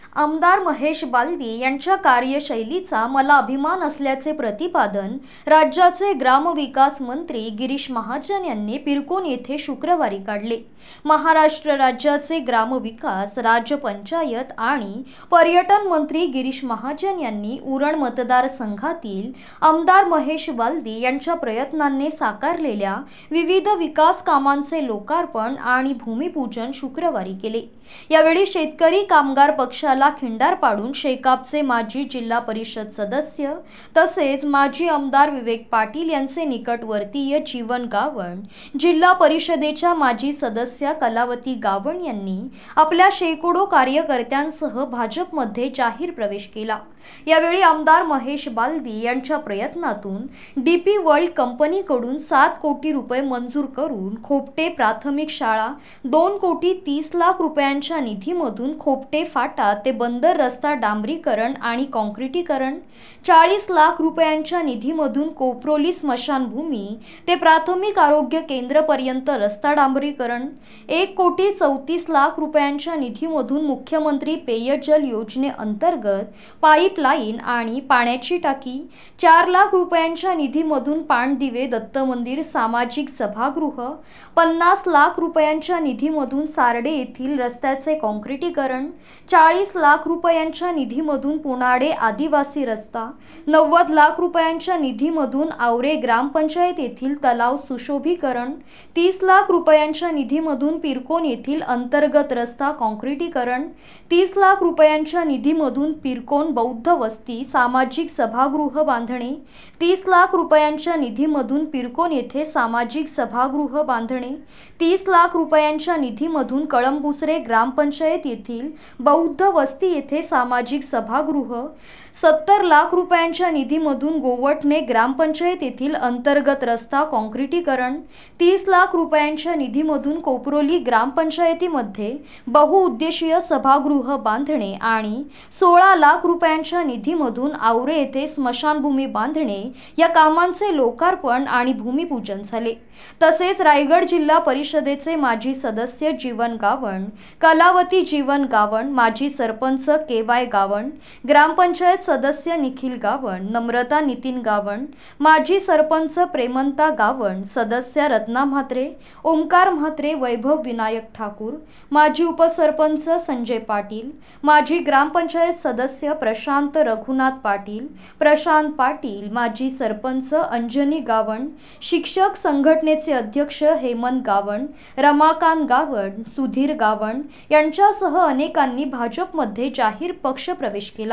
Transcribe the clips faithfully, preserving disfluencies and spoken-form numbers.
आमदार महेश बालदी यांच्या कार्यशैलीचा मला अभिमान असल्याचे प्रतिपादन राज्याचे ग्रामविकास मंत्री गिरीश महाजन यांनी पिरकोन येथे शुक्रवारी काढले। महाराष्ट्र राज्याचे ग्रामविकास, राज्यपंचायत आणि पर्यटन मंत्री गिरीश महाजन यांनी उरण मतदारसंघातील आमदार महेश बालदी यांच्या प्रयत्नांनी साकारलेल्या विविध विकास कामांचे लोकार्पण आणि भूमिपूजन शुक्रवारी केले। यावेळी शेतकरी कामगार पक्षाला खिंडार पाडून शेकापचे माजी जिल्हा परिषद सदस्य तसेच माजी आमदार विवेक पाटील यांचे निकटवर्तीय जीवन गावण, जिल्हा परिषदेच्या माजी सदस्य कलावती गावण यांनी आपल्या शेकडो कार्यकर्त्यांसह भाजपमध्ये जाहीर प्रवेश केला। यावेळी आमदार महेश बालदी यांच्या प्रयत्नातून डीपी वर्ल्ड कंपनीकडून सात कोटी रुपये मंजूर करून खोपटे प्राथमिक शाळा, दोन कोटी तीस लाख रुपयांच्या निधीमधून खोपटे फाटा ते बंदर रस्ता डांबरीकरण आणि काँक्रिटीकरण, चाळीस लाख रुपयांच्या निधीमधून कोपरोली स्मशानभूमी ते प्राथमिक आरोग्य केंद्रपर्यंत रस्ता डांबरीकरण, एक कोटी चौतीस लाख रुपयांच्या निधीमधून मुख्यमंत्री पेयजल योजनेअंतर्गत पाईपलाईन आणि पाण्याची टाकी, चार लाख रुपयांच्या निधीमधून पाणदिवे दत्त मंदिर सामाजिक सभागृह, पन्नास लाख रुपयांच्या निधीमधून सार्डे येथील रस्त्याचे काँक्रिटीकरण, चाळीस लाख रुपयांच्या निधीमधून पुनाडे आदिवासी रस्ता, नव्वद लाख रुपयांच्या निधीमधून आवरे ग्रामपंचायत येथील तलाव सुशोभीकरण, तीस लाख रुपयांच्या निधीमधून पिरकोन येथील अंतर्गत रस्ता काँक्रिटीकरण, तीस लाख रुपयांच्या निधीमधून पिरकोन बौद्ध वस्ती सामाजिक सभागृह बांधणे, तीस लाख रुपयांच्या निधीमधून पिरकोन येथे सामाजिक सभागृह बांधणे, तीस लाख रुपयांच्या निधीमधून कळंबुसरे ग्रामपंचायत येथील बौद्ध वस्ती येथे सामाजिक सभागृह, सत्तर लाख रुपयांच्या निधीमधून गोवटणे ग्रामपंचायत येथील अंतर्गत रस्ता काँक्रिटीकरण, तीस लाख रुपयांच्या निधीमधून कोपरोली ग्रामपंचायतीमध्ये बहुउद्देशीय सभागृह बांधणे आणि सोळा लाख रुपयांच्या निधीमधून आवरे येथे स्मशानभूमी बांधणे या कामांचे लोकार्पण आणि भूमिपूजन झाले। तसेच रायगड जिल्हा परिषदेचे माजी सदस्य जीवन गावण, कलावती जीवन गावण, माजी सरपंच के वाय गावण, ग्रामपंचायत सदस्य निखिल गावण, नम्रता नितीन गावण, माजी सरपंच प्रेमंता गावण, सदस्य रत्ना म्हात्रे, ओमकार म्हात्रे, वैभव विनायक ठाकूर, माजी उपसरपंच संजय पाटील, माजी ग्रामपंचायत सदस्य प्रशांत रघुनाथ पाटील, प्रशांत पाटील, माजी सरपंच अंजनी गावण, शिक्षक संघटनेचे अध्यक्ष हेमंत गावण, रमाकांत गावण, सुधीर गावण यांच्यासह अनेकांनी भाजपमध्ये जाहीर पक्ष प्रवेश केला।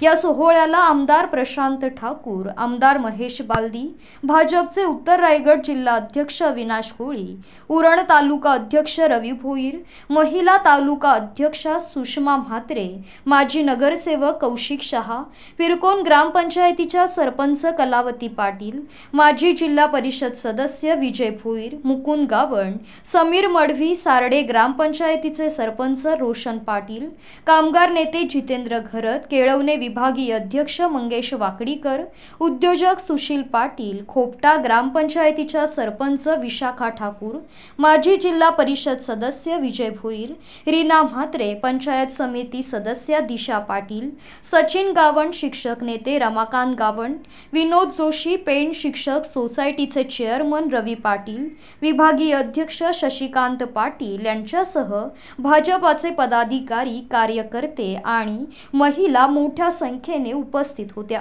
या सोहळ्याला आमदार प्रशांत ठाकूर, आमदार महेश बालदी, भाजपचे उत्तर रायगड जिल्हा अध्यक्ष अविनाश कोळी, उरण तालुका अध्यक्ष रवी भोईर, महिला तालुका अध्यक्षा सुषमा म्हात्रे, माजी नगरसेवक कौशिक शहा, पिरकोन ग्रामपंचायतीच्या सरपंच कलावती पाटील, माजी जिल्हा परिषद सदस्य विजय भोईर, मुकुंद गावण, समीर मडवी, सारडे ग्रामपंचायतीचे सरपंच रोशन पाटील, कामगार नेते जितेंद्र घरत, केळवणे विभागीय अध्यक्ष मंगेश वाकडीकर, उद्योजक सुशील पाटील, खोपटा ग्रामपंचायतीच्या सरपंच विशाखा ठाकूर, माजी जिल्हा परिषद सदस्य विजय भोईर, रीना म्हात्रे, पंचायत समिती सदस्य दिशा पाटील, सचिन गावण, शिक्षक नेते रमाकांत गावण, विनोद जोशी, पेण शिक्षक सोसायटीचे चेअरमन रवी पाटील, विभागीय अध्यक्ष शशिकांत पाटील यांच्यासह भाजपाचे पदाधिकारी, कार्यकर्ते आणि महिला मोठ्या संख्येने उपस्थित होत्या।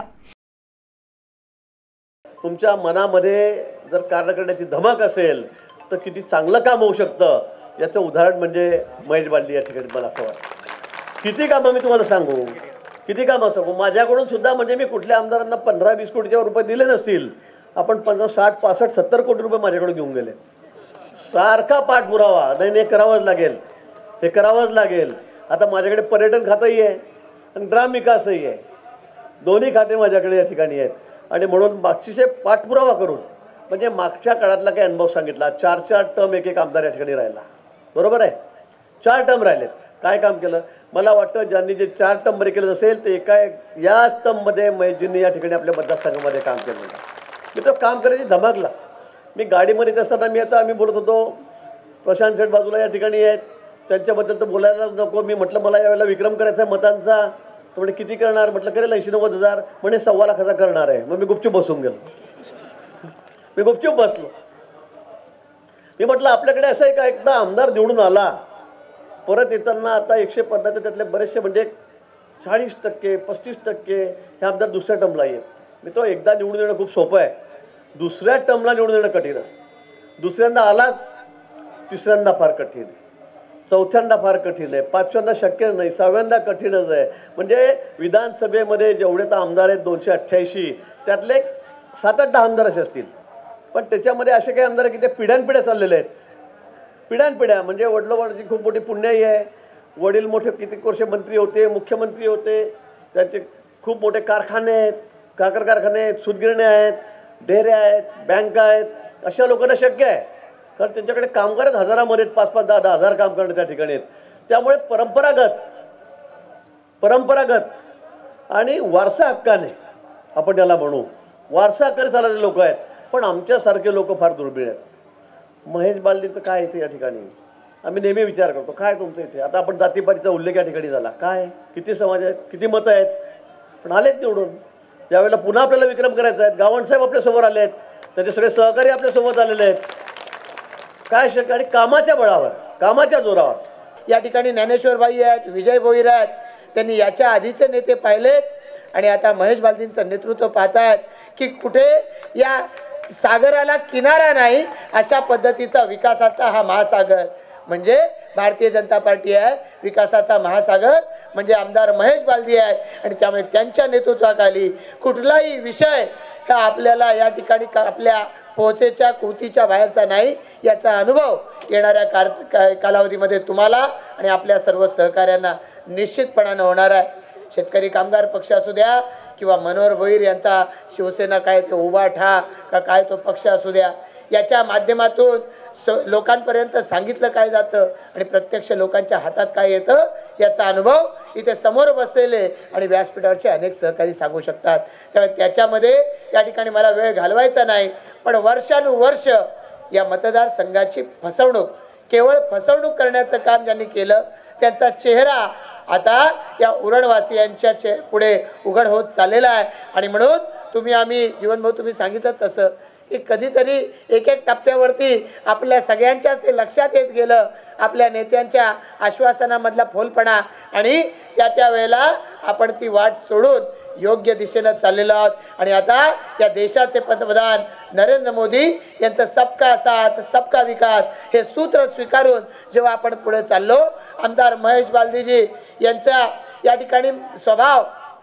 तुमच्या मनामध्ये जर कार्य करण्याची धमक असेल तर किती चांगलं काम होऊ शकतं याचं उदाहरण म्हणजे महेश बालदी या ठिकाणी मला असं वाटतं। किती कामं मी तुम्हाला सांगू, किती कामं सांगू, माझ्याकडून सुद्धा म्हणजे मी कुठल्या आमदारांना पंधरा वीस कोटीच्या रुपये दिले नसतील, आपण पन्नास साठ पासष्ट सत्तर कोटी रुपये माझ्याकडून घेऊन गेले। सारखा पाठपुरावा नाही नाही करावंच लागेल, हे करावंच लागेल। आता माझ्याकडे पर्यटन खातंही आहे आणि ग्रामविकासही आहे, दोन्ही खाते माझ्याकडे या ठिकाणी आहेत आणि म्हणून मागचे पाठपुरावा करून म्हणजे मागच्या काळातला काही अनुभव सांगितला। चार चार टर्म एक एक आमदार या ठिकाणी राहिला, बरोबर आहे, चार टर्म राहिलेत, काय काम केलं मला वाटतं ज्यांनी जे चार टर्म बरे केलं असेल ते एका याच टर्ममध्ये महेशजींनी या ठिकाणी आपल्या मतदारसंघामध्ये काम केलं। मी तर काम करायची धमकला, मी गाडीमध्ये येत असताना मी आता आम्ही बोलत होतो, प्रशांत शेठ बाजूला या ठिकाणी आहेत, त्यांच्याबद्दल तर बोलायला नको, मी म्हटलं मला यावेळेला विक्रम करायचा आहे मतांचा, तर म्हणजे किती करणार, म्हटलं करेल ऐंशी नव्वद हजार, म्हणजे सव्वा लाखाचा करणार आहे। मग मी गुपचूप बसून गेलो, मी गुपचूप बसलो, मी म्हटलं आपल्याकडे असं आहे का, एकदा आमदार निवडून आला परत येताना आता एकशे पन्नास त्यातले बरेचसे म्हणजे चाळीस टक्के पस्तीस टक्के हे आमदार दुसऱ्या टर्मला येत। मी तो एकदा निवडून येणं खूप सोपं आहे, दुसऱ्या टर्मला निवडून येणं कठीण असतं। दुसऱ्यांदा आलाच, तिसऱ्यांदा फार कठीण आहे, चौथ्यांदा फार कठीण आहे, पाचव्यांदा शक्य नाही, सहाव्यांदा कठीणच आहे। म्हणजे विधानसभेमध्ये जेवढे तर आमदार आहेत दोनशे अठ्ठ्याऐंशी त्यातले सात आठ दहा आमदार असे असतील, पण त्याच्यामध्ये असे काही आमदार की ते पिढ्यानपिढ्या चाललेले आहेत, पिढ्यानपिढ्या म्हणजे वडिलोपार्जित खूप मोठी पुण्याई आहे, वडील मोठे कितीक वर्ष मंत्री होते, मुख्यमंत्री होते, त्यांचे खूप मोठे कारखाने आहेत, काकर कारखाने आहेत, सूतगिरण्या आहेत, डेऱ्या आहेत, बँका आहेत, अशा लोकांना शक्य आहे कारण त्यांच्याकडे कामगार आहेत हजारामध्ये, पाच पाच दहा दहा हजार काम करणे त्या ठिकाणी आहेत। त्यामुळे परंपरागत परंपरागत आणि वारसा हक्काने आपण त्याला म्हणू, वारसा हक्काने चालणारे लोक आहेत, पण आमच्यासारखे लोक फार दुर्मिळ आहेत। महेश बालदीचं काय इथे या ठिकाणी आम्ही नेहमी विचार करतो, काय तुमचं इथे, आता आपण जातीपातीचा उल्लेख या ठिकाणी झाला, काय किती समाज आहेत, किती मतं आहेत, पण आलेत निवडून। ज्यावेळेला पुन्हा आपल्याला विक्रम करायचा आहे, गावणसाहेब आपल्यासमोर आले आहेत, त्याचे सगळे सहकारी आपल्यासोबत आलेले आहेत, काय शक्य, आणि कामाच्या बळावर कामाच्या जोरावर या ठिकाणी ज्ञानेश्वरबाई आहेत, विजय भोईर आहेत, त्यांनी याच्या आधीचे नेते पाहिलेत आणि आता महेश बालदींचं नेतृत्व पाहतायत की कुठे या सागराला किनारा नाही अशा पद्धतीचा विकासाचा हा महासागर म्हणजे भारतीय जनता पार्टी आहे, विकासाचा महासागर म्हणजे आमदार महेश बालदी आहे आणि त्यामुळे त्यांच्या नेतृत्वाखाली कुठलाही विषय का आपल्याला या ठिकाणी का आपल्या पोहोचेच्या कृतीच्या बाहेरचा नाही याचा अनुभव येणाऱ्या कार कालावधीमध्ये तुम्हाला आणि आपल्या सर्व सहकाऱ्यांना निश्चितपणाने होणार आहे। शेतकरी कामगार पक्ष असू द्या किंवा मनोहर भोईर यांचा शिवसेना काय तो उभाठा का काय तो पक्ष असू द्या, याच्या माध्यमातून स लोकांपर्यंत सांगितलं काय जातं आणि प्रत्यक्ष लोकांच्या हातात काय येतं याचा अनुभव इथे समोर बसलेले आणि व्यासपीठावरचे अनेक सहकारी सांगू शकतात। त्यामुळे त्याच्यामध्ये या ठिकाणी मला वेळ घालवायचा नाही, पण वर्षानुवर्ष या मतदारसंघाची फसवणूक केवळ फसवणूक करण्याचं काम ज्यांनी केलं त्यांचा चेहरा आता या उरणवासियांच्या चे पुढे उघड होत चाललेला आहे आणि म्हणून तुम्ही आम्ही जीवनभाऊ तुम्ही सांगितलं तसं की कधीतरी एक एक टप्प्यावरती आपल्या सगळ्यांच्याच ते लक्षात येत गेलं आपल्या नेत्यांच्या आश्वासनामधला फोलपणा आणि त्या त्या वेळेला आपण ती वाट सोडून योग्य दिशेने चाललेलो आहोत आणि आता या देशाचे पंतप्रधान नरेंद्र मोदी यांचं सबका साथ सबका विकास हे सूत्र स्वीकारून जेव्हा आपण पुढे चाललो, आमदार महेश बालदीजी यांचा या ठिकाणी स्वभाव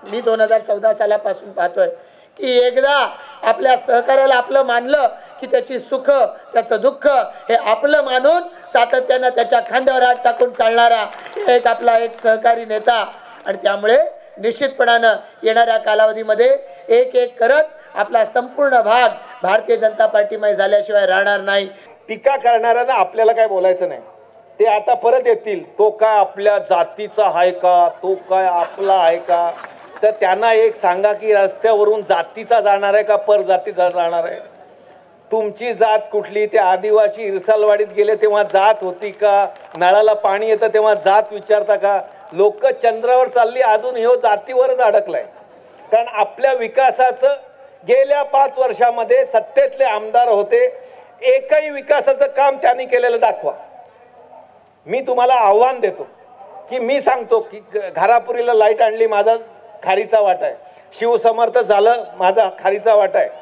मी दोन हजार चौदा सालापासून पाहतोय की एकदा आपल्या सहकार्याला आपलं मानलं की त्याची सुख त्याचं दुःख हे आपलं मानून सातत्यानं त्याच्या खांद्यावर हात टाकून चालणारा एक आपला एक सहकारी नेता. आणि त्यामुळे निश्चितपणानं येणाऱ्या कालावधीमध्ये एक एक करत आपला संपूर्ण भाग भारतीय जनता पार्टीमध्ये झाल्याशिवाय राहणार नाही. टीका करणाऱ्यांना आपल्याला काय बोलायचं नाही. ते आता परत येतील, तो काय आपल्या जातीचा आहे का, तो काय आपला आहे का. तर त्यांना एक सांगा की रस्त्यावरून जातीचा जाणार आहे का परजातीचा जाणार आहे. तुमची जात कुठली. ते आदिवासी इरसालवाडीत गेले तेव्हा जात होती का, नळाला पाणी येतं तेव्हा जात विचारता का. लोक चंद्रावर चालली, अजून ह्यो जातीवरच अडकलाय. कारण आपल्या विकासाचं गेल्या पाच वर्षामध्ये सत्तेतले आमदार होते, एकही विकासाचं काम त्यांनी केलेलं दाखवा. मी तुम्हाला आव्हान देतो की मी सांगतो की घरापुरीला लाईट आणली, माझा खारीचा वाटा आहे. शिवसमर्थ झालं, माझा खारीचा वाटा आहे.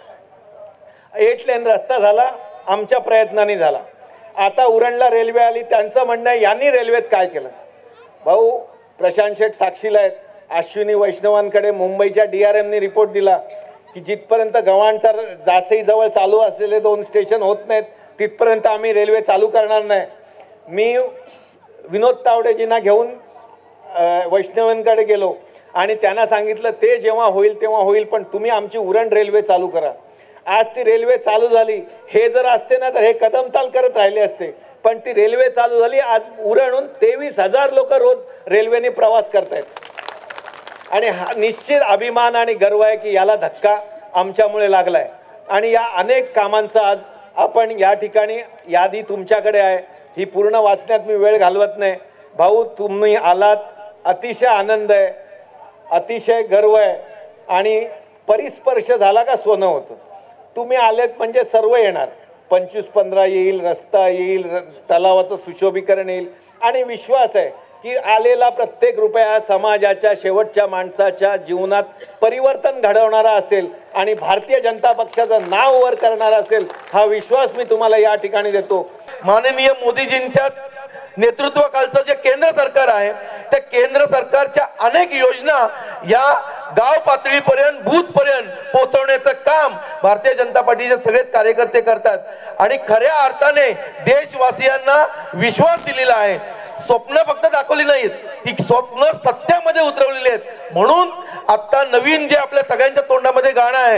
एट लेन रस्ता झाला, आमच्या प्रयत्नांनी झाला. आता उरणला रेल्वे आली, त्यांचं म्हणणं आहे यांनी रेल्वेत काय केलं. भाऊ प्रशांत शेठ साक्षीला आहेत. अश्विनी वैष्णवांकडे मुंबईच्या डी आर एमने रिपोर्ट दिला की जिथपर्यंत गव्हाणचा जासई जवळ चालू असलेले दोन स्टेशन होत नाहीत तिथपर्यंत आम्ही रेल्वे चालू करणार नाही. मी विनोद तावडेजींना घेऊन वैष्णवांकडे गेलो आणि त्यांना सांगितलं ते जेव्हा होईल तेव्हा होईल, पण तुम्ही आमची उरण रेल्वे चालू करा. आज ती रेल्वे चालू झाली. हे जर असते ना तर हे कदम चाल करत राहिले असते, पण ती रेल्वे चालू झाली. आज उरणहून तेवीस हजार लोक रोज रेल्वेने प्रवास करतायत. आणि हा निश्चित अभिमान आणि गर्व आहे की याला धक्का आमच्यामुळे लागलाय. आणि या अनेक कामांचा आज आपण या ठिकाणी यादी तुमच्याकडे आहे, ही पूर्ण वाचण्यात मी वेळ घालवत नाही. भाऊ तुम्ही आलात, अतिशय आनंद आहे, अतिशय गर्व आहे. आणि परिस्पर्श झाला का सोनं होतं. तुम्ही आलेत म्हणजे सर्व येणार. पंचवीस पंधरा येईल, रस्ता येईल, तलावाचं सुशोभीकरण येईल. आणि विश्वास आहे की आलेला प्रत्येक रुपया समाजाच्या शेवटच्या माणसाच्या जीवनात परिवर्तन घडवणारा असेल आणि भारतीय जनता पक्षाचं नाव वर करणारा असेल, हा विश्वास मी तुम्हाला या ठिकाणी देतो. माननीय मोदीजींच्या नेतृत्वाखालचं जे केंद्र सरकार आहे त्या केंद्र सरकारच्या अनेक योजना या गाव पातळीपर्यंत भूतपर्यंत पोहोचवण्याचं काम भारतीय जनता पार्टीचे सगळेच कार्यकर्ते करतात. आणि खऱ्या अर्थाने देशवासियांना विश्वास दिलेला आहे. स्वप्न फक्त दाखवली नाहीत, ती स्वप्न सत्यामध्ये उतरवलेली आहेत. म्हणून आता नवीन जे आपल्या सगळ्यांच्या तोंडामध्ये गाणं आहे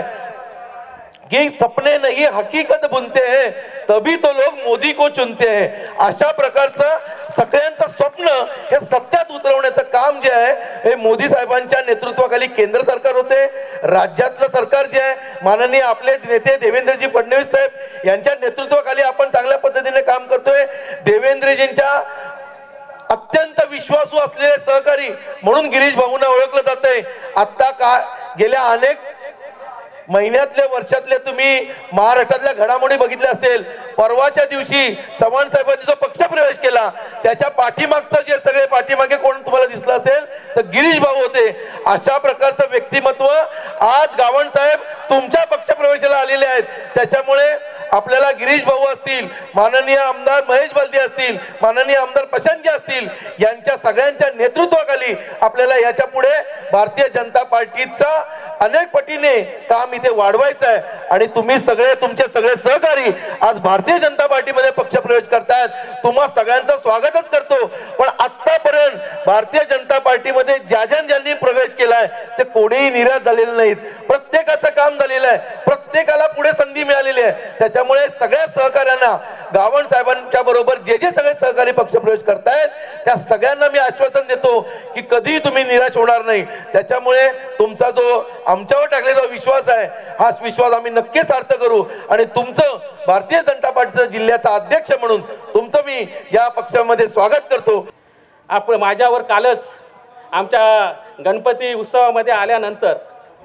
कि सपने नहीं हकीकत बुनते हैं तभी तो लोग मोदी को चुनते हैं. अशा प्रकारचं सगळ्यांचं स्वप्न हे सत्यात उतरवण्याचं काम जे आहे हे मोदी साहेबांच्या नेतृत्वाखाली केंद्र सरकार होते. राज्यातलं सरकार जे आहे माननीय आपले नेते देवेंद्रजी फडणवीस साहेब यांच्या नेतृत्वाखाली आपण चांगल्या पद्धतीने काम करतोय. देवेंद्रजींच्या अत्यंत विश्वासू असलेले सहकारी म्हणून गिरीश भाऊंना ओळखलं जातंय. आता का गेल्या अनेक महिन्यातले वर्षातले तुम्ही महाराष्ट्रातल्या घडामोडी बघितल्या असेल. परवाच्या दिवशी चव्हाण साहेबांनी जो पक्षप्रवेश केला त्याच्या पाठीमागचं जे सगळे पाठीमागे कोण तुम्हाला दिसलं असेल तर गिरीश भाऊ होते. अशा प्रकारचं व्यक्तिमत्व आज गावण साहेब तुमच्या पक्षप्रवेशाला आलेले आहेत. त्याच्यामुळे आपल्याला गिरीश भाऊ असतील, माननीय आमदार महेश बलदी असतील, माननीय आमदार प्रशांतजी असतील, यांच्या सगळ्यांच्या नेतृत्वाखाली आपल्याला याच्या पुढे भारतीय जनता पार्टीचा अनेक पटीने काम इथे वाढवायचं आहे. आणि तुम्ही सगळे तुमचे सगळे सहकारी आज भारतीय जनता पार्टीमध्ये पक्षप्रवेश करतायत. तुम्हा सगळ्यांचं स्वागतच करतो. पण आतापर्यंत भारतीय जनता पार्टीमध्ये ज्या ज्या ज्यांनी प्रवेश केलाय ते कोणीही निराश झालेले नाहीत. प्रत्येकाचं काम झालेलं आहे, प्रत्येकाला पुढे संधी मिळालेली आहे. त्याच्यामुळे सगळ्या सहकाऱ्यांना गावण साहेबांच्या बरोबर जे जे सगळे सहकारी पक्षप्रवेश करतायत त्या सगळ्यांना मी आश्वासन देतो की कधीही तुम्ही निराश होणार नाही. त्याच्यामुळे तुमचा जो आमच्यावर टाकलेला विश्वास आहे हा विश्वास आम्ही नक्कीच सार्थ करू. आणि तुमचं भारतीय जनता पार्टीचा जिल्ह्याचा अध्यक्ष म्हणून तुमचं मी या पक्षामध्ये स्वागत करतो. आपण माझ्यावर कालच आमच्या गणपती उत्सवामध्ये आल्यानंतर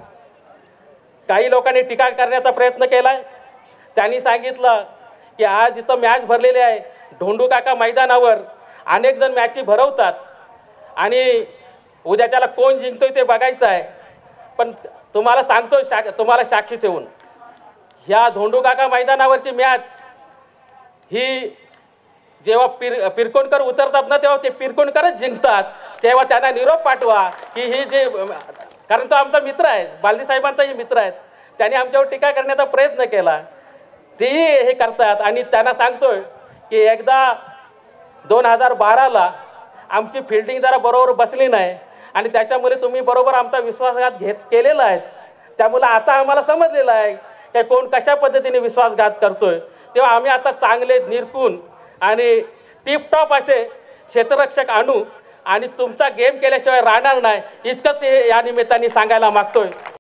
काही लोकांनी टीका करण्याचा प्रयत्न केलाय. त्यांनी सांगितलं की आज इथं मॅच भरलेली आहे, ढोंडू काका मैदानावर अनेक जण मॅची भरवतात आणि उद्या त्याला कोण जिंकतोय ते बघायचं आहे. पण तुम्हाला सांगतो शा तुम्हाला साक्षी ठेवून ह्या धोंडू काका मैदानावरची मॅच ही जेव्हा पिर पिरकोणकर उतरतात ना तेव्हा ते पिरकोणकरच जिंकतात. तेव्हा त्यांना निरोप पाठवा की ही जे कारण तो आमचा मित्र आहे, बालदी साहेबांचाही मित्र आहे. त्यांनी आमच्यावर टीका करण्याचा प्रयत्न केला, तेही हे करतात. आणि त्यांना सांगतोय की एकदा दोन हजार बाराला आमची फिल्डिंग जरा बरोबर बसली नाही आणि त्याच्यामुळे तुम्ही बरोबर आमचा विश्वासघात घेत केलेला आहे. त्यामुळे आता आम्हाला समजलेलं आहे की कोण कशा पद्धतीने विश्वासघात करतोय. तेव्हा आम्ही आता चांगले निरखून आणि टिपटॉप असे क्षेत्ररक्षक आणू आणि तुमचा गेम केल्याशिवाय राहणार नाही, इतकंच या निमित्ताने सांगायला मागतोय.